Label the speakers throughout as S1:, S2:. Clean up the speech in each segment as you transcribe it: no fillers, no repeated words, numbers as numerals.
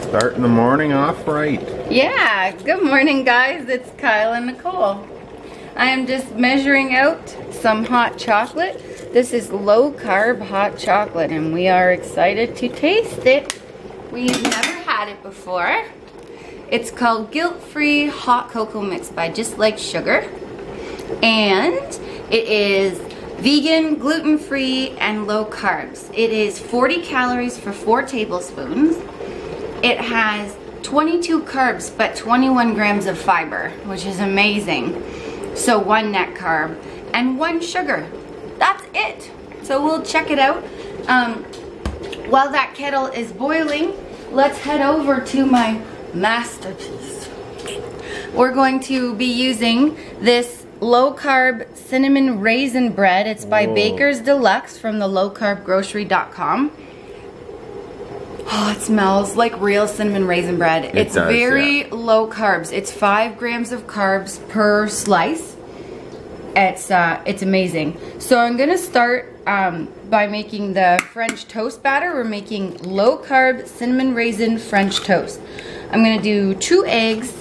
S1: Starting the morning off right.
S2: Yeah, good morning guys, it's Kyle and Nicole. I am just measuring out some hot chocolate. This is low carb hot chocolate and we are excited to taste it. We've never had it before. It's called Guilt-Free Hot Cocoa Mix by Just Like Sugar. And it is vegan, gluten-free, and low carbs. It is 40 calories for 4 tablespoons. It has 22 carbs, but 21 grams of fiber, which is amazing. So 1 net carb and 1 sugar. That's it. So we'll check it out. While that kettle is boiling, let's head over to my masterpiece. We're going to be using this low carb cinnamon raisin bread. It's by Baker's Deluxe from the lowcarbgrocery.com. Oh, it smells like real cinnamon raisin bread. It's very low carbs. It's 5 grams of carbs per slice. It's amazing. So I'm gonna start by making the French toast batter. We're making low carb cinnamon raisin French toast. I'm gonna do 2 eggs.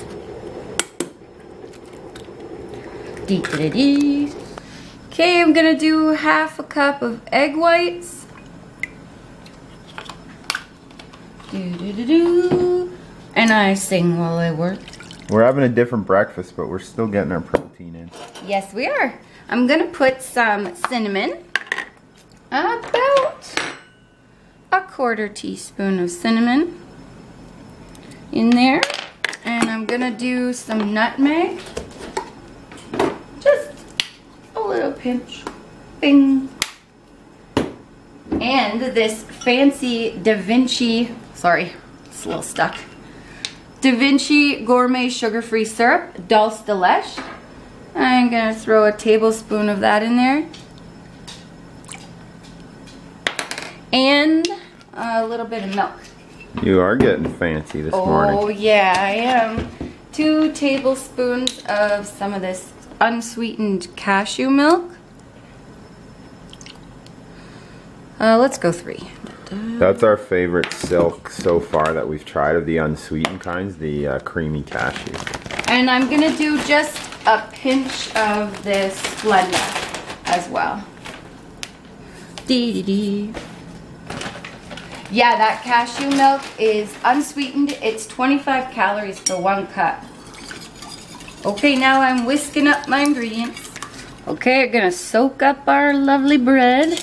S2: Okay, I'm gonna do 1/2 cup of egg whites. And I sing while I work.
S1: We're having a different breakfast, but we're still getting our protein in.
S2: Yes, we are. I'm gonna put some cinnamon, about 1/4 teaspoon of cinnamon in there. And I'm gonna do some nutmeg, just a little pinch, bing. And this fancy Da Vinci, sorry, it's a little stuck. Da Vinci Gourmet Sugar-Free Syrup, Dulce de Leche. I'm gonna throw a tablespoon of that in there. And a little bit of milk.
S1: You are getting fancy this morning.
S2: Oh yeah, I am. 2 tablespoons of some of this unsweetened cashew milk. Let's go 3.
S1: That's our favorite silk so far that we've tried of the unsweetened kinds, the creamy cashew.
S2: And I'm gonna do just a pinch of this Splenda as well. Yeah, that cashew milk is unsweetened. It's 25 calories for 1 cup. Okay, now I'm whisking up my ingredients. Okay, I'm gonna soak up our lovely bread.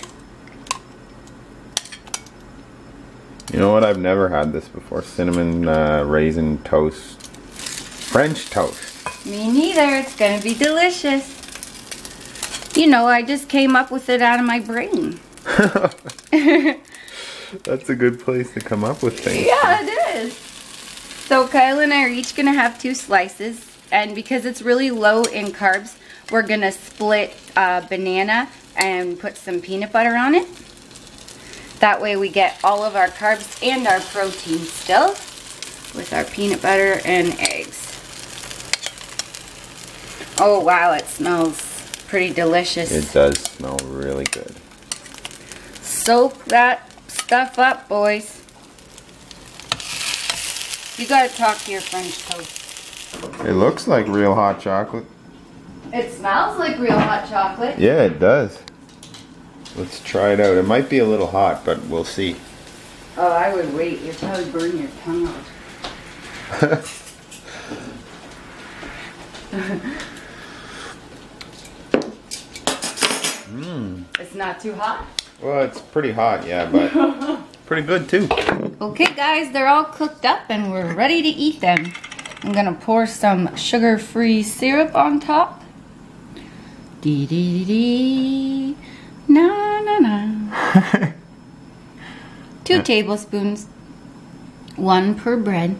S1: You know what? I've never had this before. Cinnamon raisin toast. French toast.
S2: Me neither. It's gonna be delicious. You know, I just came up with it out of my brain.
S1: That's a good place to come up with things.
S2: Yeah, it is. So Kyle and I are each gonna have 2 slices. And because it's really low in carbs, we're gonna split a banana and put some peanut butter on it. That way we get all of our carbs and our protein still with our peanut butter and eggs. Oh wow, it smells pretty delicious.
S1: It does smell really good.
S2: Soak that stuff up, boys. You gotta talk to your French toast.
S1: It looks like real hot chocolate.
S2: It smells like real hot chocolate.
S1: Yeah, it does. Let's try it out. It might be a little hot, but we'll see.
S2: Oh, I would wait. You'd probably burn your tongue out. It's not too hot?
S1: Well, it's pretty hot, yeah, but pretty good too.
S2: Okay, guys, they're all cooked up and we're ready to eat them. I'm gonna pour some sugar-free syrup on top. Dee-dee-dee-dee. Na na na. 2 tablespoons. 1 per bread.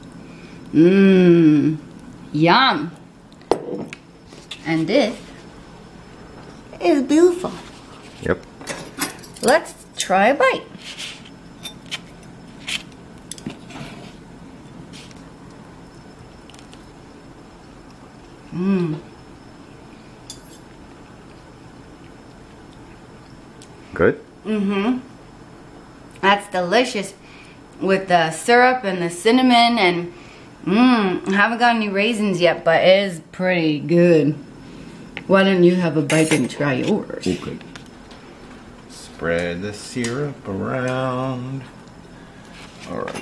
S2: Mmm. Yum. And this is beautiful.
S1: Yep.
S2: Let's try a bite. Mmm.
S1: Good?
S2: Mm-hmm. That's delicious. with the syrup and the cinnamon, and I haven't got any raisins yet, but it is pretty good. Why don't you have a bite and try yours?
S1: Okay. Spread the syrup around. All right.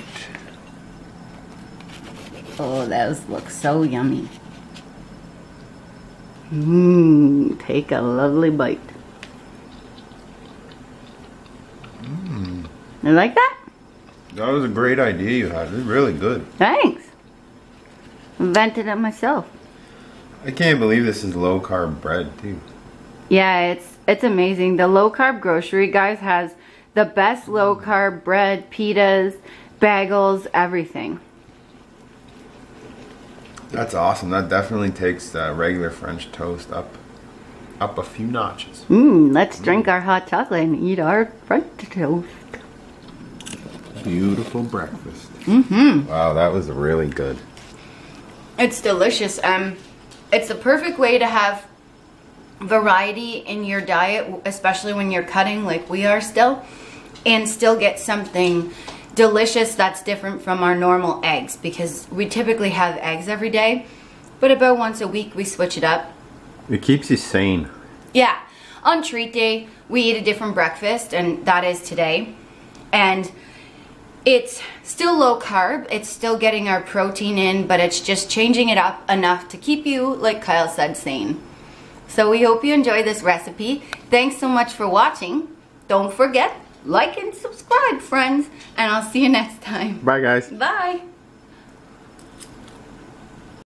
S2: Oh, those look so yummy. Take a lovely bite. You like that?
S1: That was a great idea you had. It was really good.
S2: Thanks. Invented it myself.
S1: I can't believe this is low carb bread too.
S2: Yeah, it's amazing. The low carb grocery, guys, has the best low carb bread, pitas, bagels, everything.
S1: That's awesome. That definitely takes regular French toast up a few notches.
S2: Let's drink our hot chocolate and eat our French toast.
S1: Beautiful breakfast. Wow, that was really good.
S2: It's delicious. It's the perfect way to have variety in your diet, especially when you're cutting like we are still, and still get something delicious that's different from our normal eggs, because we typically have eggs every day, but about once a week we switch it up.
S1: It keeps you sane.
S2: Yeah. On treat day, we eat a different breakfast, and that is today. And it's still low carb, it's still getting our protein in, but it's just changing it up enough to keep you, like Kyle said, sane. So we hope you enjoy this recipe. Thanks so much for watching. Don't forget, like and subscribe, friends, and I'll see you next time.
S1: Bye, guys.
S2: Bye.